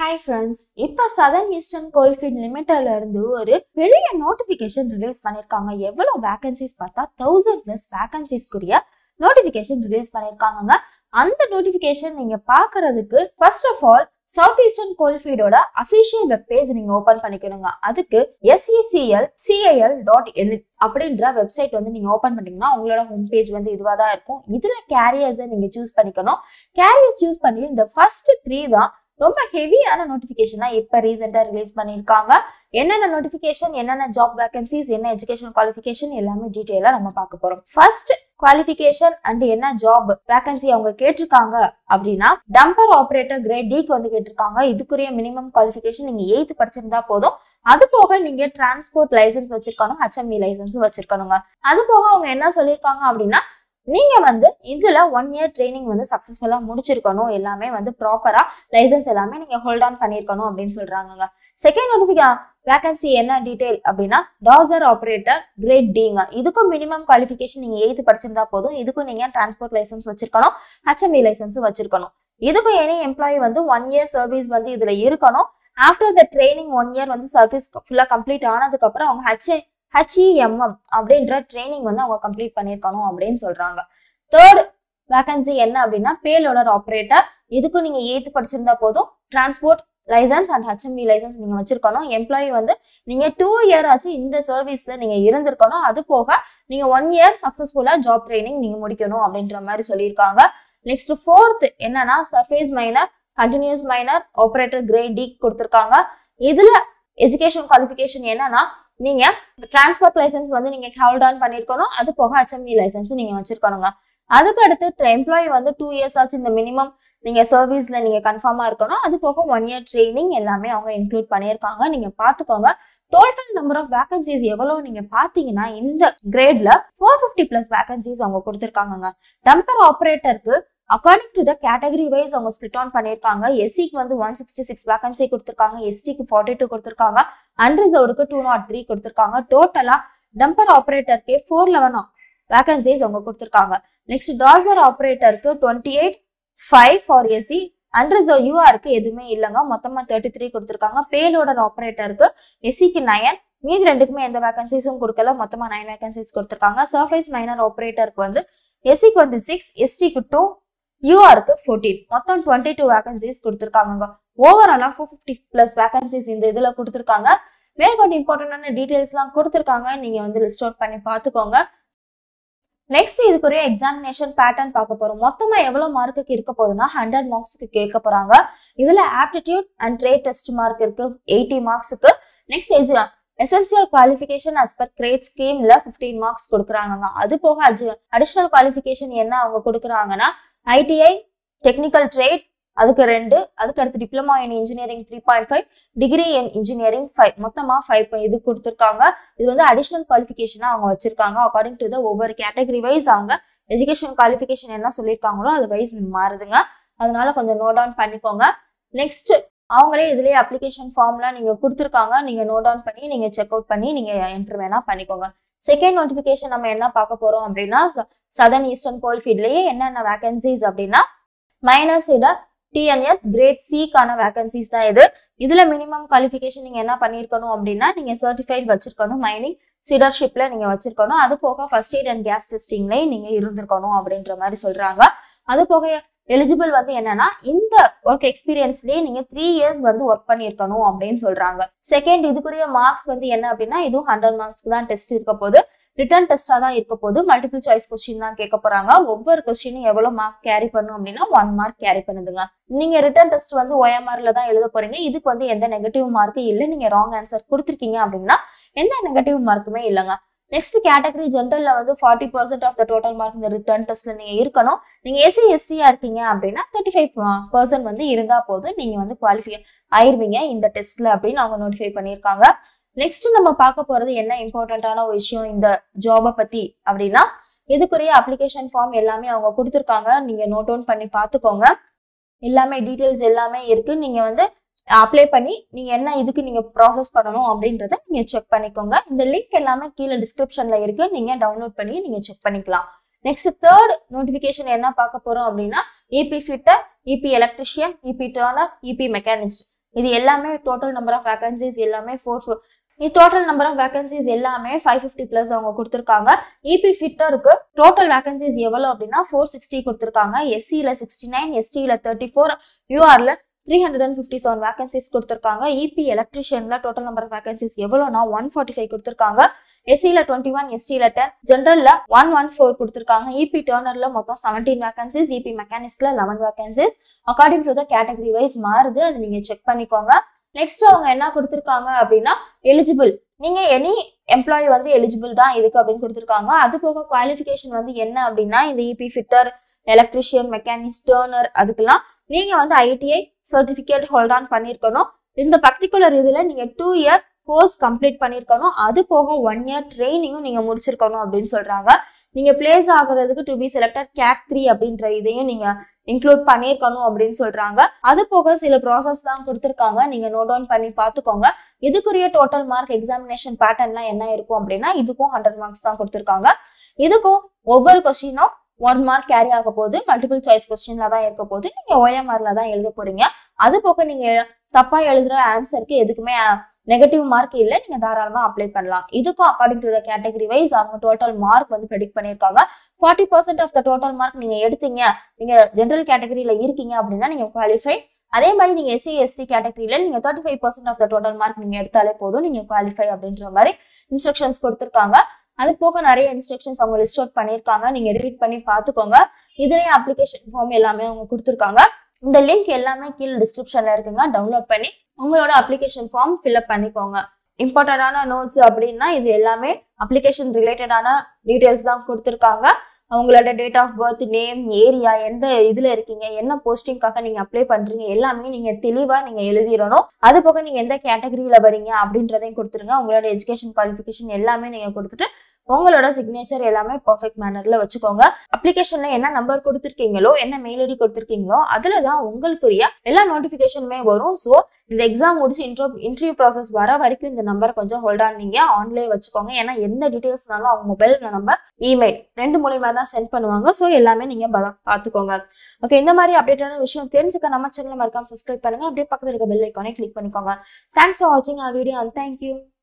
Hi friends, இப்ப Southern Eastern Coalfield Limitedல இருந்து ஒரு பெரிய நோட்டிபிகேஷன் ரிலீஸ் பண்ணிருக்காங்க. எவ்வளவு வேகன்சிஸ் பார்த்தா 1000+ வேகன்சிஸ்க்குரிய நோட்டிபிகேஷன் ரிலீஸ் பண்ணிருக்காங்க. அந்த நோட்டிபிகேஷன் நீங்க பார்க்கிறதுக்கு first of all South Eastern கோல்ஃபீல்டோட அபிஷியல் வெப் பேஜ் நீங்க ஓபன் பண்ணிக்கணுங்க. அதுக்கு seclcal.in அப்படின்ற வெப்சைட் வந்து நீங்க ஓபன் பண்ணீங்கன்னா உங்களோட ஹோம் பேஜ் வந்து இதுவா தான் இருக்கும். இதுல கேரியர்ஸை நீங்க சூஸ் பண்ணிக்கணும். கேரியர்ஸ் சூஸ் பண்ணி இந்த ஃபர்ஸ்ட் 3 தான் ரொம்ப ஹெவியான நோட்டிபிகேஷனா இப்ப ரீசெண்டா ரிலீஸ் பண்ணிருக்காங்க. என்னென்ன நோட்டிபிகேஷன், என்னென்ன ஜாப் வேகன்சிஸ், என்ன எஜுகேஷன் குவாலிஃபிகேஷன் எல்லாமே டீடைலா நம்ம பார்க்க போறோம். ஃபர்ஸ்ட் குவாலிஃபிகேஷன் அண்ட் என்ன ஜாப் வேகன்சி அவங்க கேட்டிருக்காங்க அப்படின்னா டம்பர் ஆபரேட்டர் கிரேட் டிக்கு வந்து கேட்டிருக்காங்க. இதுக்குரிய மினிமம் குவாலிஃபிகேஷன் நீங்க 8th படிச்சிருந்தா போதும். அது போக நீங்க டிரான்ஸ்போர்ட் லைசன்ஸ் வச்சிருக்கணும், HMV லைசன்ஸும் வச்சிருக்கணுங்க. அது போக அவங்க என்ன சொல்லியிருக்காங்க அப்படின்னா நீங்க வந்து இதுல 1 year ட்ரைனிங் வந்து சக்சஸ்ஃபுல்லா முடிச்சிருக்கணும். எல்லாமே வந்து ப்ராப்பரா லைசன்ஸ் எல்லாமே நீங்க ஹோல்ட் ஆன் பண்ணிருக்கணும் அப்படின்னு சொல்றாங்க. செகண்ட் வேகன்சி என்ன டீடைல் அப்படின்னா டாசர் ஆபரேட்டர் கிரேட் டிங்க. இதுக்கும் மினிமம் குவாலிஃபிகேஷன் நீங்க 8th படிச்சிருந்தா போதும். இதுக்கும் நீங்க டிரான்ஸ்போர்ட் லைசன்ஸ் வச்சிருக்கணும், HMV லைசன்ஸும் வச்சிருக்கணும். இதுக்கும் எனி எம்ப்ளாயி வந்து 1 year சர்வீஸ் வந்து இதுல இருக்கணும். ஆஃப்டர் த ட்ரைனிங் 1 year வந்து சர்வீஸ் ஃபுல்லா கம்ப்ளீட் ஆனதுக்கு அப்புறம் அவங்க HEMM அப்படின்ற ட்ரைனிங் வந்து அவங்க கம்ப்ளீட் பண்ணிருக்கணும் அப்படின்னு சொல்றாங்க. தேர்ட் வேகன்சி என்ன அப்படின்னா பேலோடர் ஆபரேட்டர். இதுக்கும் நீங்க 8th படிச்சிருந்தா போதும். Transport licence and HMV licence நீங்க வச்சிருக்கணும். எம்ப்ளாயி வந்து நீங்க 2 year ஆச்சு இந்த சர்வீஸ்ல நீங்க இருந்திருக்கணும். அது போக நீங்க 1 year சக்சஸ்ஃபுல்லா ஜாப் ட்ரைனிங் நீங்க முடிக்கணும் அப்படின்ற மாதிரி சொல்லியிருக்காங்க. நெக்ஸ்ட் ஃபோர்த் என்னன்னா surface miner continuous miner operator grade D கொடுத்திருக்காங்க. இதுல எஜுகேஷன் குவாலிஃபிகேஷன் என்னன்னா நீங்க டிரான்ஸ்போர்ட் லைசன்ஸ் வந்து நீங்க ஹோல்ட் ஆன் பண்ணிருக்கணும். அது போக HMV லைசன்ஸும் நீங்க வச்சிருக்கணுங்க. அதுக்கு அடுத்து எம்ப்ளாயி வந்து 2 years ஆச்சு இந்த மினிமம் நீங்க சர்வீஸ்ல நீங்க கன்ஃபார்மா இருக்கணும். அது போக 1 year ட்ரைனிங் எல்லாமே அவங்க இன்க்ளூட் பண்ணியிருக்காங்க. நீங்க பாத்துக்கோங்க. டோட்டல் நம்பர் ஆஃப் வேகன்சிஸ் எவ்வளவு நீங்க பாத்தீங்கன்னா இந்த கிரேட்ல 450+ வேகன்சிஸ் அவங்க கொடுத்திருக்காங்க. டம்பர் ஆபரேட்டருக்கு according to the category wise அவங்க ஸ்பிளிட் ஆன் பண்ணிருக்காங்க. எஸ்சிக்கு வந்து 166 வேகன்சி கொடுத்திருக்காங்க, எஸ்டிக்கு 42 கொடுத்திருக்காங்க, அன்ரிசர்வ்டுக்கு 203 கொடுத்திருக்காங்க. டோட்டலா டம்பர் ஆபரேட்டருக்கு 411 வேகன்சிஸ் அவங்க கொடுத்திருக்காங்க. நெக்ஸ்ட் டிராய்வர் ஆபரேட்டருக்கு 28,5 ஃபார் எஸ்சி, அன்ரிசர்வ் யூஆருக்கு எதுவுமே இல்லைங்க. மொத்தமா 33 கொடுத்திருக்காங்க. பேலோடர் ஆபரேட்டருக்கு எஸ்சிக்கு 9, மீதி ரெண்டுக்குமே எந்த வேகன்சிஸும் கொடுக்கல. மொத்தமா 9 வேகன்சிஸ் கொடுத்திருக்காங்க. சர்ஃபேஸ் மைனர் ஆபரேட்டருக்கு வந்து எஸ்சிக்கு வந்து 6, எஸ்டிக்கு 2, யூஆருக்கு 14, மொத்தம் 22 வேகன்சிஸ் கொடுத்திருக்காங்க. ஓவராலா 450+ வேகன்சிஸ் இந்த இதுல கொடுத்திருக்காங்க. மேற்கொண்டு இம்பார்ட்டன்டான டீடைல்ஸ் எல்லாம் கொடுத்திருக்காங்க. நீங்க வந்து லிஸ்ட் அவுட் பண்ணி பாத்துக்கோங்க. நெக்ஸ்ட் இதுக்குரிய எக்ஸாமினேஷன் பேட்டர்ன் பார்க்க போறோம். மொத்தமா எவ்வளவு மார்க்குக்கு இருக்க போகுதுன்னா 100 மார்க்ஸ்க்கு கேட்க போறாங்க. இதுல aptitude and trade test mark இருக்கு 80 மார்க்ஸுக்கு. Next essential qualification as per grade ஸ்கீம்ல 15 மார்க்ஸ் கொடுக்குறாங்க. அது போக அடிஷனல் குவாலிஃபிகேஷன் என்ன அவங்க கொடுக்குறாங்கன்னா ITI டெக்னிக்கல் ட்ரேட் அதுக்கு 2, அதுக்கு அடுத்து diploma in engineering 3.5, degree in engineering 5, மொத்தமா 5 இது கொடுத்துருக்காங்க. இது வந்து அடிஷனல் குவாலிஃபிகேஷனா அவங்க வச்சிருக்காங்க. அக்கார்டிங் டு த ஒவ்வொரு கேட்டகரி வைஸ் அவங்க எஜுகேஷன் குவாலிஃபிகேஷன் என்ன சொல்லியிருக்காங்களோ அது வைஸ் மாறுதுங்க. அதனால கொஞ்சம் நோட் டவுன் பண்ணிக்கோங்க. நெக்ஸ்ட் அவங்களே இதுலயே அப்ளிகேஷன் ஃபார்ம்லாம் நீங்க கொடுத்துருக்காங்க. நீங்க நோட் டவுன் பண்ணி நீங்க செக் அவுட் பண்ணி நீங்க என்டர் வேணா பண்ணிக்கோங்க. செகண்ட் நோட்டிபிகேஷன் நம்ம என்ன பார்க்க போறோம் அப்படின்னா சதர்ன் ஈஸ்டர்ன் கோல்ஃபீல்ட்லயே என்னென்ன வேகன்சிஸ் அப்படின்னா மைனஸ் TNS கிரேட் சிக்கான வேகன்சிஸ் தான் இது. இதுல மினிமம் குவாலிஃபிகேஷன் நீங்க என்ன பண்ணிருக்கணும் அப்படின்னா நீங்க சர்டிஃபைட் வச்சிருக்கணும், மைனிங் சீடர்ஷிப்ல நீங்க வச்சிருக்கணும். அது போக ஃபர்ஸ்ட் எய்ட் அண்ட் கேஸ் டெஸ்டிங்லயும் நீங்க இருந்திருக்கணும் அப்படின்ற மாதிரி சொல்றாங்க. அது போக எலிஜிபிள் வந்து என்னன்னா இந்த ஒர்க் எக்ஸ்பீரியன்ஸ்லயே நீங்க 3 years வந்து ஒர்க் பண்ணிருக்கணும் அப்படின்னு சொல்றாங்க. செகண்ட் இதுக்குரிய மார்க்ஸ் வந்து என்ன அப்படின்னா இதுவும் 100 மார்க்ஸ்க்கு தான் டெஸ்ட் இருக்க போது. ரிட்டர்ன் டெஸ்டா தான் இருக்க போது. மல்டிபிள் சாய்ஸ் கொஸ்டின் தான் கேட்க போறாங்க. ஒவ்வொரு கொஸ்டினும் எவ்வளவு மார்க் கேரி பண்ணும் அப்படின்னா 1 மார்க் கேரி பண்ணுதுங்க. நீங்க ரிட்டர்ன் டெஸ்ட் வந்து OMRல தான் எழுத போறீங்க. இதுக்கு வந்து எந்த நெகட்டிவ் மார்க்கும் இல்லை. நீங்க ராங் ஆன்சர் கொடுத்துருக்கீங்க அப்படின்னா எந்த நெகட்டிவ் மார்க்குமே இல்லைங்க. நெக்ஸ்ட் கேட்டகரி ஜென்ரல்ல வந்து 40% ஆஃப் த டோட்டல் மார்க் இந்த ரிட்டர்ன் டெஸ்ட்ல நீங்க இருக்கணும். நீங்க SC STயா இருக்கீங்க அப்படின்னா 35% வந்து இருந்தா போதும் நீங்க வந்து குவாலிஃபை ஆயிருவீங்க இந்த டெஸ்ட்ல அப்படின்னு அவங்க நோட்டிஃபை பண்ணியிருக்காங்க. நெக்ஸ்ட் நம்ம பார்க்க போறது என்ன இம்பார்ட்டன்டான ஒரு விஷயம் இந்த ஜாபை பத்தி அப்படின்னா இதுக்குரிய அப்ளிகேஷன் ஃபார்ம் எல்லாமே அவங்க கொடுத்துருக்காங்க. நீங்க நோட் டவுன் பண்ணி பாத்துக்கோங்க. எல்லாமே டீடைல்ஸ் எல்லாமே இருக்கு. நீங்க வந்து அப்ளை பண்ணி நீங்க என்ன இதுக்கு நீங்க ப்ராசஸ் பண்ணணும் அப்படின்றத நீங்க செக் பண்ணிக்கோங்க. இந்த லிங்க் எல்லாமே கீழே டிஸ்கிரிப்ஷன்ல இருக்கு. நீங்க டவுன்லோட் பண்ணி நீங்க செக் பண்ணிக்கலாம். நெக்ஸ்ட் தேர்ட் நோட்டிபிகேஷன் என்ன பார்க்க போறோம் அப்படின்னா EP fitter, EP electrician, EP turner, EP machinist இது எல்லாமே டோட்டல் நம்பர் ஆஃப் வேகன்சிஸ் எல்லாமே டோட்டல் நம்பர் ஆஃப் வேகன்சிஸ் எல்லாமே 550 பிளஸ் அவங்க கொடுத்துருக்காங்க. இபி ஃபிட்டருக்கு டோட்டல் வேகன்சிஸ் எவ்வளவு அப்படின்னா 460 கொடுத்துருக்காங்க. எஸ்சியில 69, எஸ்டியில 34, யூஆர்ல 357 வேகன்சிஸ் கொடுத்துருக்காங்க. இபி எலக்ட்ரிஷியன்ல டோட்டல் நம்பர் ஆஃப் வேகன்சிஸ் எவ்வளவுனா 145 கொடுத்துருக்காங்க. எஸ்சியில 21, எஸ்டியில 10, ஜென்ரல்ல 114 கொடுத்துருக்காங்க. இபி டர்னர்ல மொத்தம் 17 வேகன்சிஸ், இபி மெக்கானிக்ஸ்ல 11 vacancies. According to the category wise மாறுது, அது நீங்க செக் பண்ணிக்கோங்க. நெக்ஸ்ட் அவங்க என்ன கொடுத்துருக்காங்க அப்படின்னா எலிஜிபிள், நீங்க எனி எம்ப்ளாயி வந்து எலிஜிபிள் தான் இதுக்கு அப்படின்னு கொடுத்துருக்காங்க. அது போக குவாலிஃபிகேஷன் வந்து என்ன அப்படின்னா இந்த EP fitter, electrician, mechanics, turner அதுக்கெல்லாம் நீங்க வந்து ITI சர்டிபிகேட் ஹோல்ட் ஆன் பண்ணிருக்கணும். இந்த பர்டிகுலர் இதுல நீங்க 2 இயர் கோர்ஸ் கம்ப்ளீட் பண்ணிருக்கணும். அது போக 1 இயர் ட்ரைனிங்கும் நீங்க முடிச்சிருக்கணும் அப்படின்னு சொல்றாங்க. நீங்க பிளேஸ் ஆகுறதுக்கு டு பி செலக்டட் கேட் 3 அப்படின்ற இதையும் நீங்க இன்க்ளூட் பண்ணிருக்கணும் அப்படின்னு சொல்றாங்க. அது போக சில ப்ராசஸ் தான் கொடுத்துருக்காங்க, நீங்க நோட் டவுன் பண்ணி பாத்துக்கோங்க. இதுக்குரிய டோட்டல் மார்க் எக்ஸாமினேஷன் பேட்டர்ன்லாம் என்ன இருக்கும் அப்படின்னா இதுக்கும் 100 மார்க்ஸ் தான் கொடுத்துருக்காங்க. இதுக்கும் ஒவ்வொரு கொஸ்டினும் 1 மார்க் கேரி ஆக போகுது. மல்டிபிள் சாய்ஸ் கொஸ்டின்ல தான் இருக்க போகுது. நீங்க OMRல தான் எழுத போறீங்க. அது போக நீங்க தப்பா எழுதுற ஆன்சருக்கு எதுக்குமே நெகட்டிவ் மார்க் இல்ல, நீங்க தாராளமா அப்ளை பண்ணலாம். இதுக்கும் according to the category wise அவங்க டோட்டல் மார்க் வந்து ப்ரெடிக்ட் பண்ணிருக்காங்க. 40% ஆஃப் த டோட்டல் மார்க் நீங்க எடுத்தீங்க, நீங்க ஜெனரல் கேட்டகரியில இருக்கீங்க அப்படின்னா நீங்க குவாலிஃபை. அதே மாதிரி நீங்க SC ST கேட்டகரியில நீங்க 35% ஆஃப் த டோட்டல் மார்க் நீங்க எடுத்தாலே போதும், நீங்க குவாலிஃபை அப்படின்ற மாதிரி இன்ஸ்ட்ரக்ஷன்ஸ் கொடுத்துருக்காங்க. அது போக நிறைய இன்ஸ்ட்ரக்ஷன்ஸ் அவங்க லிஸ்ட் அவுட் பண்ணிருக்காங்க, நீங்க ரீட் பண்ணி பாத்துக்கோங்க. இதுலயே அப்ளிகேஷன் ஃபார்ம் எல்லாமே அவங்க கொடுத்துருக்காங்க. இந்த லிங்க் எல்லாமே கீழே டிஸ்கிரிப்ஷன்ல இருக்குங்க, டவுன்லோட் பண்ணி உங்களோட அப்ளிகேஷன் ஃபார்ம் ஃபில்அப் பண்ணிக்கோங்க. இம்பார்ட்டன்டான நோட்ஸ் அப்படின்னா இது எல்லாமே அப்ளிகேஷன் ரிலேட்டடான டீடைல்ஸ் தான் கொடுத்துருக்காங்க. அவங்களோட date of birth, name, area, எந்த இதுல இருக்கீங்க, என்ன போஸ்டிங்காக நீங்க அப்ளை பண்றீங்க எல்லாமே நீங்க தெளிவா நீங்க எழுதிடணும். அது போக நீங்க எந்த கேட்டகரியில வரீங்க அப்படின்றதையும் கொடுத்துருங்க. உங்களோட எஜுகேஷன் குவாலிஃபிகேஷன் எல்லாமே நீங்க கொடுத்துட்டு உங்களோட சிக்னேச்சர் எல்லாமே பர்ஃபெக்ட் மேனர்ல வச்சுக்கோங்க. அப்ளிகேஷன்ல என்ன நம்பர் கொடுத்துருக்கீங்களோ, என்ன மெயில் ஐடி கொடுத்துருக்கீங்களோ அதுலதான் உங்களுக்குரிய எல்லா நோட்டிபிகேஷனுமே வரும். ஸோ இந்த எக்ஸாம் முடிச்சு இன்டர்வியூ ப்ராசஸ் வர வரைக்கும் இந்த நம்பரை கொஞ்சம் ஹோல்ட் ஆன் நீங்க ஆன்லைன் வச்சுக்கோங்க. ஏன்னா எந்த டீடைல்ஸ்னாலும் அவங்க மொபைல் நம்பர், இமெயில் 2 மூலியமா தான் சென்ட் பண்ணுவாங்க. ஸோ எல்லாமே நீங்க பாத்துக்கோங்க. ஓகே, இந்த மாதிரி அப்டேட்டான விஷயம் தெரிஞ்சுக்க நம்ம சேனலை மறக்காம சப்ஸ்கிரைப் பண்ணுங்க. அப்படியே பக்கத்துல இருக்க பெல் ஐக்கானை கிளிக் பண்ணிக்கோங்க. தேங்க்ஸ் ஃபார் வாட்சிங் our video and thank you.